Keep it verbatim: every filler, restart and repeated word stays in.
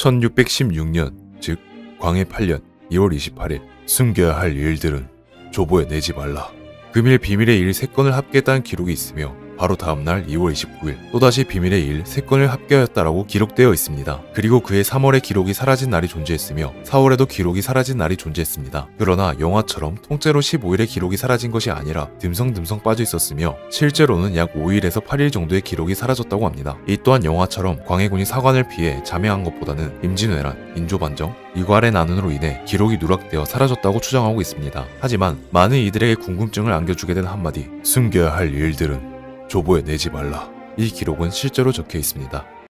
천육백십육 년, 즉 광해 팔 년 이월 이십팔일 숨겨야 할 일들은 조보에 내지 말라. 금일 비밀의 일 세 건을 합계했다는 기록이 있으며 바로 다음날 이월 이십구일 또다시 비밀의 일 세 건을 합계하였다라고 기록되어 있습니다. 그리고 그해 삼월에 기록이 사라진 날이 존재했으며 사월에도 기록이 사라진 날이 존재했습니다. 그러나 영화처럼 통째로 십오일에 기록이 사라진 것이 아니라 듬성듬성 빠져 있었으며 실제로는 약 오일에서 팔일 정도의 기록이 사라졌다고 합니다. 이 또한 영화처럼 광해군이 사관을 피해 자명한 것보다는 임진왜란, 인조반정, 이괄의 난운으로 인해 기록이 누락되어 사라졌다고 추정하고 있습니다. 하지만 많은 이들에게 궁금증을 안겨주게 된 한마디, 숨겨야 할 일들은 조보에 내지 말라. 이 기록은 실제로 적혀 있습니다.